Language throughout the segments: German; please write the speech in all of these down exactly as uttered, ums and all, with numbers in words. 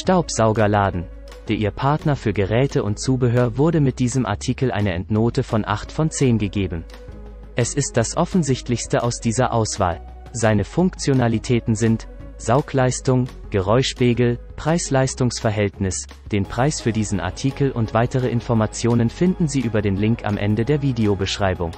Staubsaugerladen. Der Ihr Partner für Geräte und Zubehör wurde mit diesem Artikel eine Endnote von acht von zehn gegeben. Es ist das offensichtlichste aus dieser Auswahl. Seine Funktionalitäten sind Saugleistung, Geräuschpegel, Preis-Leistungs-Verhältnis. Den Preis für diesen Artikel und weitere Informationen finden Sie über den Link am Ende der Videobeschreibung.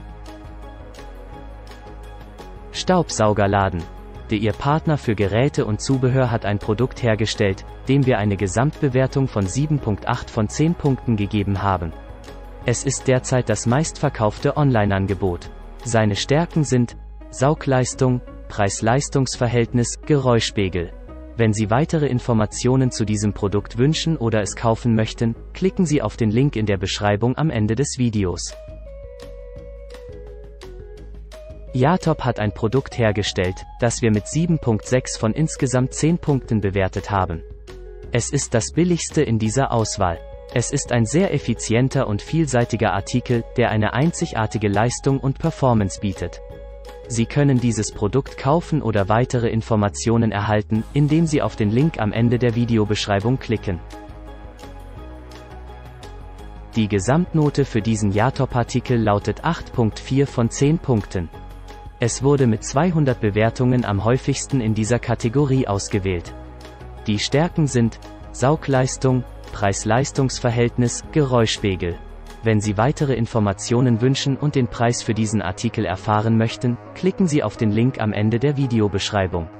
Staubsaugerladen. Der Ihr Partner für Geräte und Zubehör hat ein Produkt hergestellt, dem wir eine Gesamtbewertung von sieben Komma acht von zehn Punkten gegeben haben. Es ist derzeit das meistverkaufte Online-Angebot. Seine Stärken sind Saugleistung, Preis-Leistungs-Verhältnis, Geräuschpegel. Wenn Sie weitere Informationen zu diesem Produkt wünschen oder es kaufen möchten, klicken Sie auf den Link in der Beschreibung am Ende des Videos. Jatop hat ein Produkt hergestellt, das wir mit sieben Komma sechs von insgesamt zehn Punkten bewertet haben. Es ist das billigste in dieser Auswahl. Es ist ein sehr effizienter und vielseitiger Artikel, der eine einzigartige Leistung und Performance bietet. Sie können dieses Produkt kaufen oder weitere Informationen erhalten, indem Sie auf den Link am Ende der Videobeschreibung klicken. Die Gesamtnote für diesen Jatop-Artikel lautet acht Komma vier von zehn Punkten. Es wurde mit zweihundert Bewertungen am häufigsten in dieser Kategorie ausgewählt. Die Stärken sind Saugleistung, Preis-Leistungs-Verhältnis, Geräuschpegel. Wenn Sie weitere Informationen wünschen und den Preis für diesen Artikel erfahren möchten, klicken Sie auf den Link am Ende der Videobeschreibung.